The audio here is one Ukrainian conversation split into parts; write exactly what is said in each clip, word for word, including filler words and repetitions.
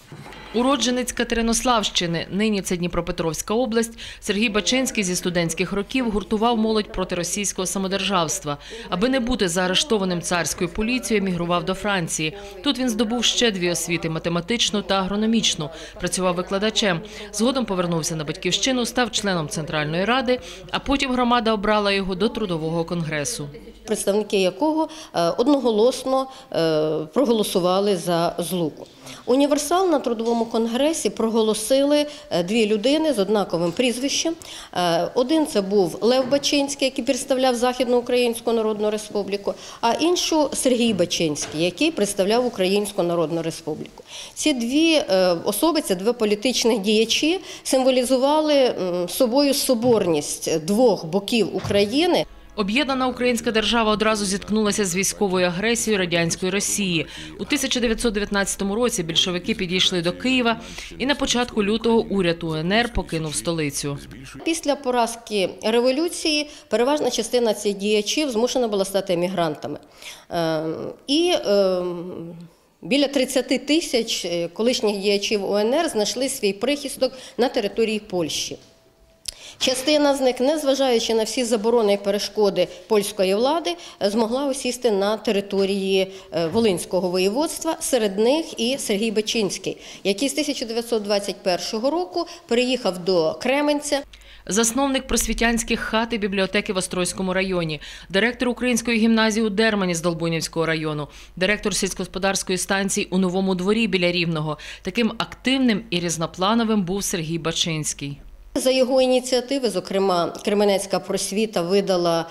Уродженець Катеринославщини, нині це Дніпропетровська область, Сергій Бачинський зі студентських років гуртував молодь проти російського самодержавства. Аби не бути заарештованим царською поліцією, емігрував до Франції. Тут він здобув ще дві освіти – математичну та агрономічну. Працював викладачем. Згодом повернувся на батьківщину, став членом Центральної Ради, а потім громада обрала його до Трудового конгресу, представники якого одноголосно проголосували за злуку. Універсал на Трудовому конгресі проголосили дві людини з однаковим прізвищем. Один – це був Лев Бачинський, який представляв Західноукраїнську Народну Республіку, а інший – Сергій Бачинський, який представляв Українську Народну Республіку. Ці дві особи, ці два політичних діячі символізували собою соборність двох боків України. Об'єднана українська держава одразу зіткнулася з військовою агресією радянської Росії. У тисяча дев'ятсот дев'ятнадцятому році більшовики підійшли до Києва, і на початку лютого уряд У Ен Ер покинув столицю. Після поразки революції переважна частина цих діячів змушена була стати емігрантами. І біля тридцяти тисяч колишніх діячів У Ен Ер знайшли свій прихисток на території Польщі. Частина з них, незважаючи на всі заборони і перешкоди польської влади, змогла осісти на території Волинського воєводства, серед них і Сергій Бачинський, який з тисяча дев'ятсот двадцять першого року переїхав до Кременця. Засновник просвітянських хат і бібліотеки в Острозькому районі, директор української гімназії у Дермані з Долбунівського району, директор сільськогосподарської станції у Новому Дворі біля Рівного. Таким активним і різноплановим був Сергій Бачинський. За його ініціативи, зокрема, Кременецька просвіта видала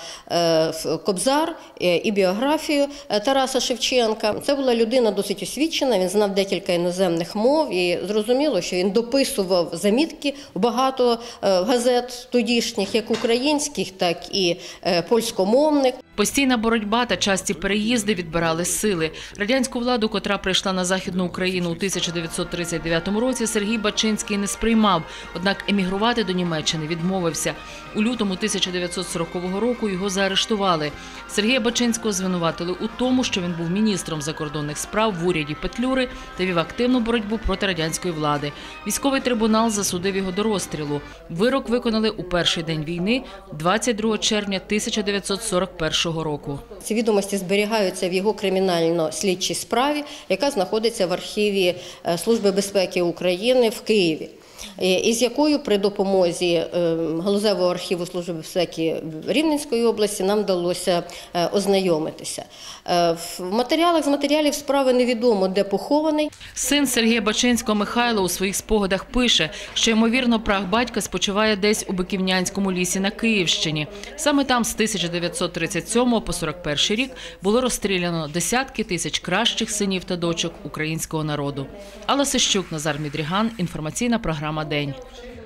кобзар і біографію Тараса Шевченка. Це була людина досить освічена, він знав декілька іноземних мов і зрозуміло, що він дописував замітки в багато газет тодішніх, як українських, так і польськомовних. Постійна боротьба та часті переїзди відбирали сили. Радянську владу, котра прийшла на Західну Україну у тисяча дев'ятсот тридцять дев'ятому році, Сергій Бачинський не сприймав, однак емігрувати до Німеччини відмовився. У лютому тисяча дев'ятсот сорокового року його заарештували. Сергія Бачинського звинуватили у тому, що він був міністром закордонних справ в уряді Петлюри та вів активну боротьбу проти радянської влади. Військовий трибунал засудив його до розстрілу. Вирок виконали у перший день війни, двадцять другого червня тисяча дев'ятсот сорок першого року. Ці відомості зберігаються в його кримінально-слідчій справі, яка знаходиться в архіві Служби безпеки України в Києві, із якою при допомозі галузевого архіву Служби безпеки Рівненської області нам вдалося ознайомитися. В матеріалах, з матеріалів справи невідомо, де похований. Син Сергія Бачинського Михайло у своїх спогадах пише, що, ймовірно, прах батька спочиває десь у Биківнянському лісі на Київщині. Саме там з тисяча дев'ятсот тридцять сьомого по сорок перший рік було розстріляно десятки тисяч кращих синів та дочок українського народу. Алла Сищук, Назар Мідріган, інформаційна програма «День».